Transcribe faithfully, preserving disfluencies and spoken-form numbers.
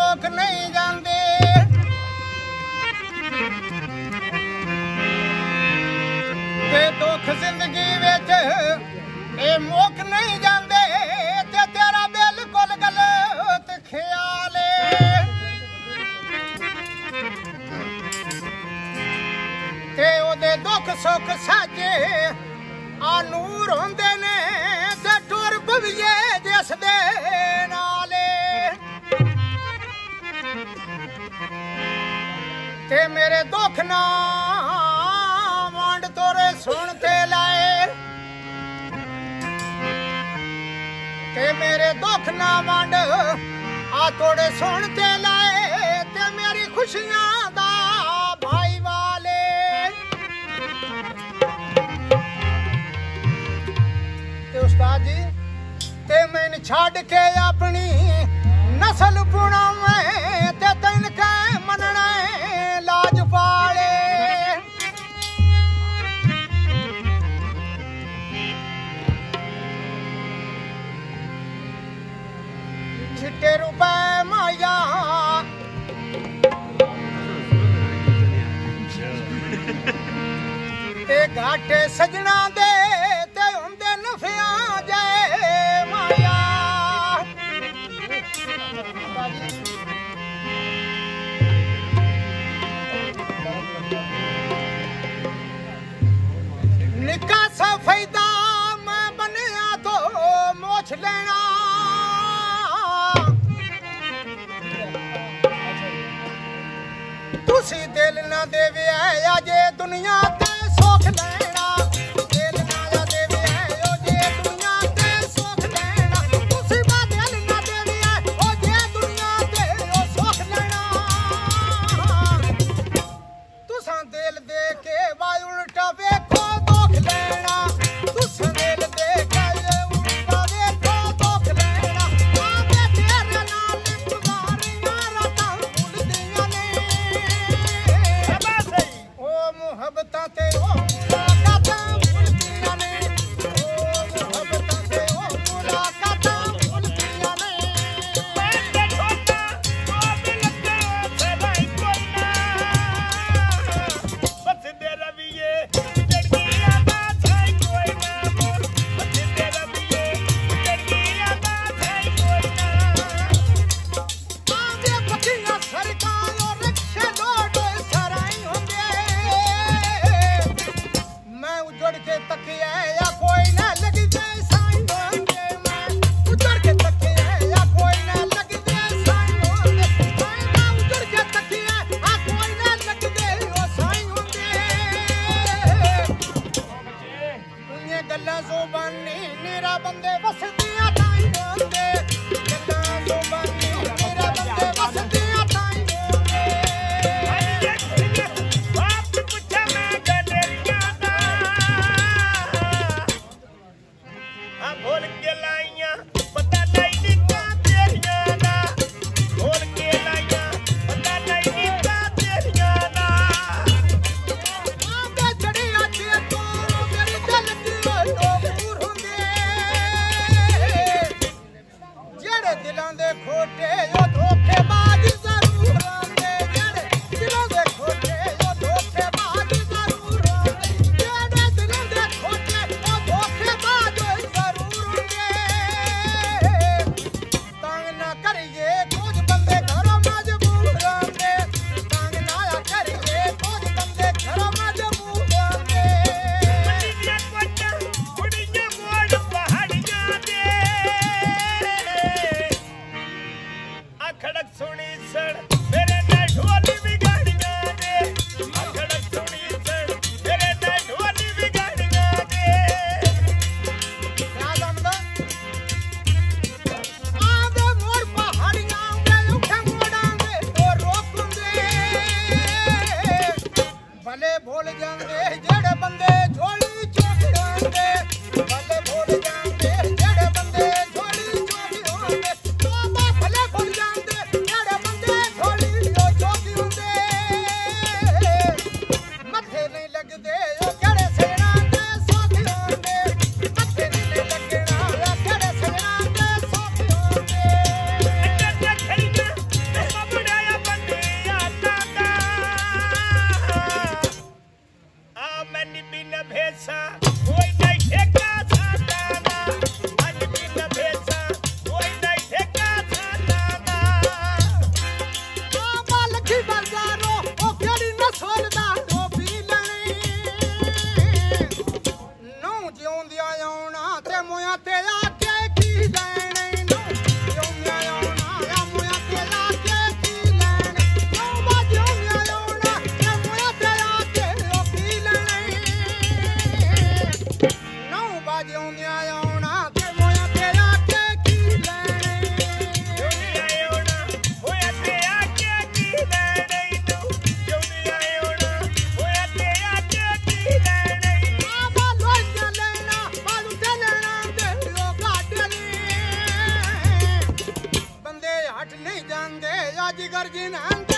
लोग नहीं जानते ते दुख जिंदगी विच ए मुक नहीं जाते ते तेरा बिल्कुल गलत ख्याल ते ओदे दुख सुख साजे आ नूर होंदे ने ते टुर पविए जिस दे नाले ते मेरे दुख ना वंड तोरे सुनते लाए ते मेरे दुख ना वंड आ तोड़े सुनते लाए ते मेरी खुशियां दा भाई वाले ते उस्ताद जी ते मैंने छाड़ के अपनी नस्ल पुणावे ते तैन के मनना लाज पाले छिट्टे रुपए माया ते घाटे सजना दे ते हुंदे नफिया जाए माया निका सा फायदा मैं बनया तो मोछ लेना तुसी दिल ना देवे अजे दुनिया ते सुख लेना दिल ना देवे अजे दुनिया ते सुख लेना तुसी बा दिल ना देवे अजे दुनिया ते ओ सुख लेना तुसा दिल दे के वाय उल्टा वेखो दुख लेना तुसा दिल दे के उल्टा वेखो दुख लेना आवे तेरे नाल गुजारियां रातां भुलदियां ने ओ मुहब्बतां ते ओ मुलाकातां भुलदियां ने ओ मुहब्बतां ते ओ मुलाकातां भुलदियां ने मैं छोटा ओ दिल ते सदाई कोई ना बस दे रविए जड़गिया दा थाई कोई ना बस दे रविए जड़गिया दा थाई कोई ना आंदे पतियां सरकार और रक्षे लोड सराई होंदे मैं उजड़ के तकिया या कोई ना लगी जाए साईं होंदे मैं उजड़ के तकिया या कोई ना लगी जाए साईं होंदे मैं उजड़ के तकिया आ कोई ना लगी जाए ओ साईं होंदे उन्हें गल्लां ज़ुबानी मेरा बंदे वसदियां ताई होंदे गल्लां ज़ुबानी मेरा बंदे वसदियां ताई होंदे बाप पुछा मैं गलेरियां दा आ भूल के लाइयां पता नहीं निका तेरियां दा भूल के लाइयां पता नहीं निका तेरियां दा आंदे चढ़िया ते तो मेरे दिल दी लोग दूर होंदे जेड़े दिलां दे खोटे ओ धोखेबाज जरूर होंदे जेड़े दिलां दे खोटे ओ धोखेबाज जरूर होंदे जेड़े दिलां दे खोटे ओ धोखेबाज जरूर होंदे तंग ना करिए कुछ बंदे घरों मजबूर होंदे तंग ना करिए कुछ बंदे घरों मजबूर होंदे कुड़ियां कोटा कुड़ियां मोड़ पहाड़ियां दे ਜਿਗਰ ਜਿਨ੍ਹਾਂ